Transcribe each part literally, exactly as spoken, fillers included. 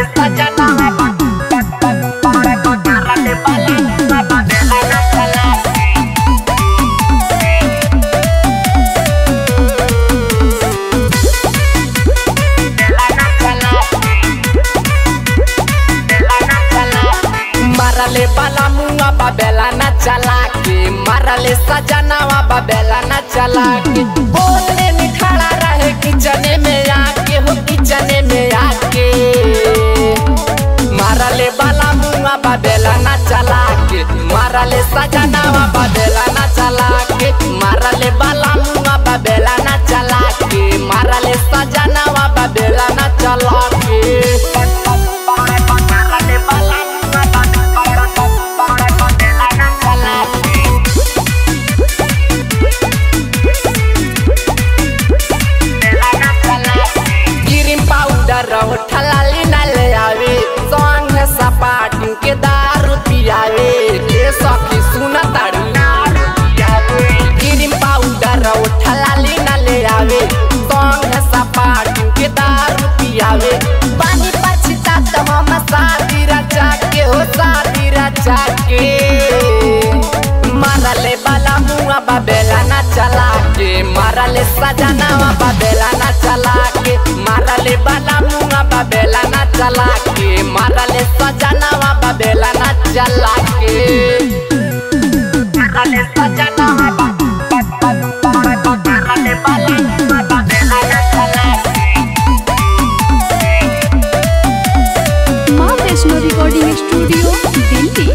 मारले बाला मुआ बाबेला ना चला के मारले सजनावा बाबेला ना चला के बोलने में खड़ा रहे किचने में आके हो किचने में आके मारले बाला मुआ बाबेला ना चला के मारले सजनावा बाबेला ना चला के मारले बाला मुआ बाबेला ना चला के मारले सजनावा बाबेला ना चला के ठलाली न ले आवे संग सपाटी के दारू पियावे के सखी सुन तारू क्रीम पाउडर ठलाली न ले आवे संग सपाटी के दारू पियावे पानी पछता तो हम शादी रचा के हो शादी रचा के मारले बाला मुआ बाबेला ना चला के मारले सजनावा बाबेला ना चला के मारले बाला मुआ बाबेला ना चला के मारले सजनावा बाबेला ना चला के मारले सजनावा मारले बाला मुआ बाबेला ना चला माँ वैष्णो रिकॉर्डिंग स्टूडियो दिल्ली।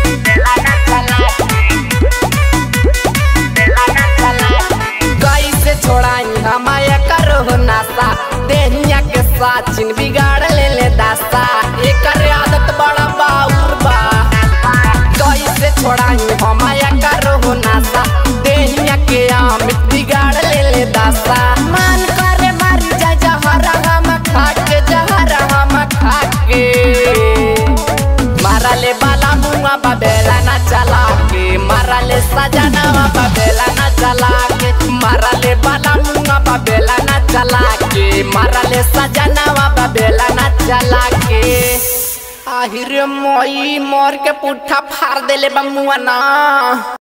हमाया करो नासा देहिया के साचिन बिगाड़ ले ले दासा एक आदत बड़ा बाउर बा कैसे छोड़ाई हमाया करो नासा देहिया के आम बिगाड़ ले ले दासा मन करे मारी जा जहरा हम खा के जहरा हम खा के मारले बाला मुआ बाबेला ना चला के मारले सजनावा बाबेला ना चला के मारले बाला मुआ बाबेला ना चला के मारले सजनावा बाबेला ना चला के आहिरे मोई मोर के पुट्ठा फाड़ देले बमुआ ना।